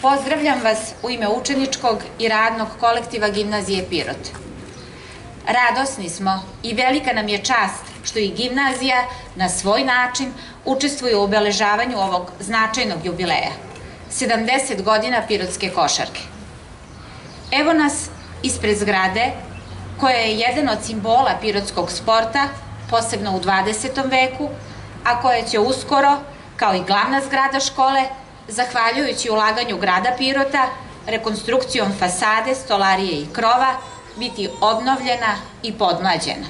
Pozdravljam vas u ime učeničkog i radnog kolektiva Gimnazije Pirot. Radosni smo i velika nam je čast što i gimnazija na svoj način učestvuje u obeležavanju ovog značajnog jubileja, 70 godina pirotske košarke. Evo nas ispred zgrade, koja je jedan od simbola pirotskog sporta, posebno u 20. veku, a koja će uskoro, kao i glavna zgrada škole, zahvaljujući ulaganju grada Pirota, rekonstrukcijom fasade, stolarije i krova, biti obnovljena i podmlađena.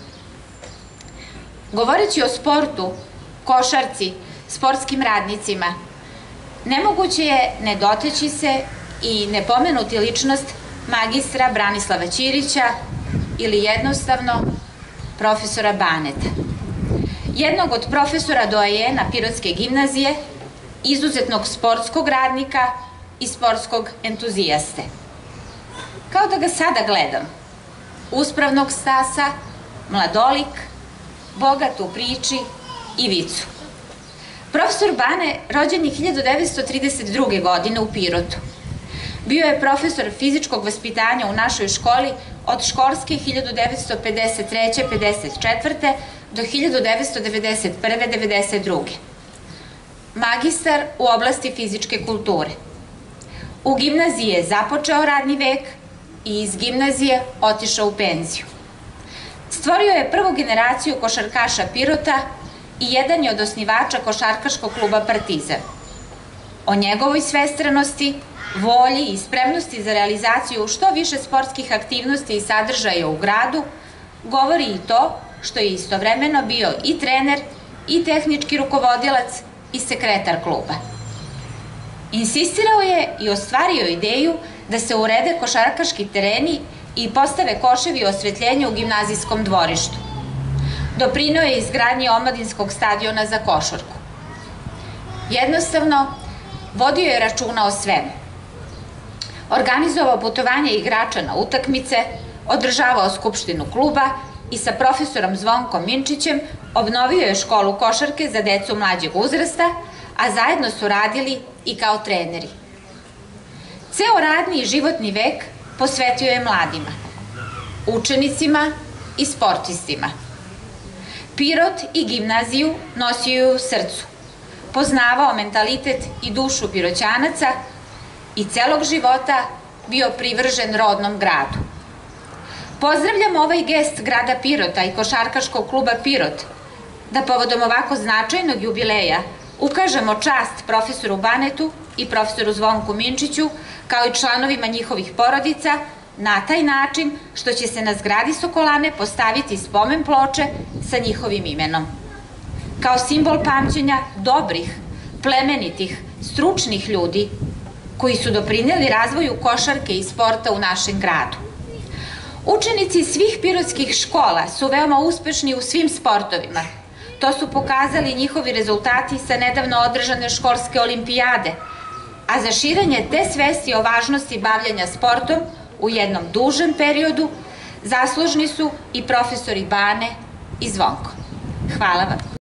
Govoreći o sportu, košarci, sportskim radnicima, nemoguće je ne doteći se i ne pomenuti ličnost magistra Branislava Ćirića ili jednostavno profesora Baneta. Jednog od profesora doajena Pirotske gimnazije, izuzetnog sportskog radnika i sportskog entuzijaste. Kao da ga sada gledam, uspravnog stasa, mladolik, bogat u priči i vicu. Profesor Bane rođen je 1932. godine u Pirotu. Bio je profesor fizičkog vaspitanja u našoj školi od školske 1953-54. do 1991-92. Magistar u oblasti fizičke kulture. U gimnaziji je započeo radni vek i iz gimnazije otišao u penziju. Stvorio je prvu generaciju košarkaša Pirota i jedan je od osnivača košarkaškog kluba Partizan. O njegovoj svestranosti, volji i spremnosti za realizaciju što više sportskih aktivnosti i sadržaja u gradu govori i to što je istovremeno bio i trener, i tehnički rukovodilac, i sekretar kluba. Insistirao je i ostvario ideju da se urede košarkaški tereni i postave koševi osvetljenja u gimnazijskom dvorištu. Doprineo je izgradnji omladinskog stadiona za košarku. Jednostavno, vodio je računa o svemu. Organizovao putovanje igrača na utakmice, održavao skupštinu kluba i sa profesorom Zvonkom Minčićem obnovio je školu košarke za decu mlađeg uzrasta, a zajedno su radili i kao treneri. Ceo radni i životni vek posvetio je mladima, učenicima i sportistima. Pirot i gimnaziju nosio je u srcu, poznavao mentalitet i dušu Piroćanaca i celog života bio privržen rodnom gradu. Pozdravljam ovaj gest grada Pirota i košarkaškog kluba Pirot, da povodom ovako značajnog jubileja ukažemo čast profesoru Banetu i profesoru Zvonku Minčiću, kao i članovima njihovih porodica, na taj način što će se na zgradi Sokolane postaviti spomen ploče sa njihovim imenom. Kao simbol pamćenja dobrih, plemenitih, stručnih ljudi koji su doprineli razvoju košarke i sporta u našem gradu. Učenici svih pirotskih škola su veoma uspešni u svim sportovima. To su pokazali njihovi rezultati sa nedavno održane školske olimpijade, a za širenje te svesti o važnosti bavljanja sportom u jednom dužem periodu zaslužni su i profesori Bane i Zvonko. Hvala vam.